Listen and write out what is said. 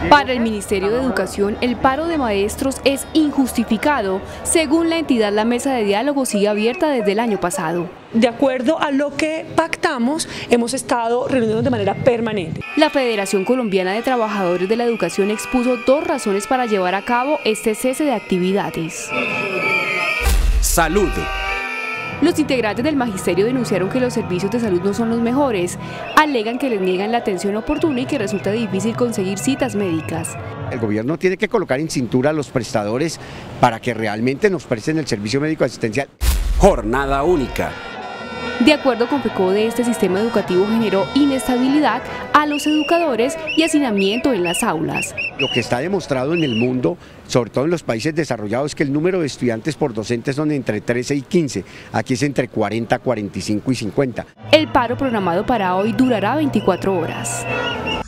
Para el Ministerio de Educación, el paro de maestros es injustificado. Según la entidad, la mesa de diálogo sigue abierta desde el año pasado. De acuerdo a lo que pactamos, hemos estado reuniéndonos de manera permanente. La Federación Colombiana de Trabajadores de la Educación expuso 2 razones para llevar a cabo este cese de actividades. Salud. Los integrantes del magisterio denunciaron que los servicios de salud no son los mejores. Alegan que les niegan la atención oportuna y que resulta difícil conseguir citas médicas. El gobierno tiene que colocar en cintura a los prestadores para que realmente nos presten el servicio médico asistencial. Jornada única. De acuerdo con FECODE, este sistema educativo generó inestabilidad a los educadores y hacinamiento en las aulas. Lo que está demostrado en el mundo, sobre todo en los países desarrollados, es que el número de estudiantes por docentes son entre 13 y 15, aquí es entre 40, 45 y 50. El paro programado para hoy durará 24 horas.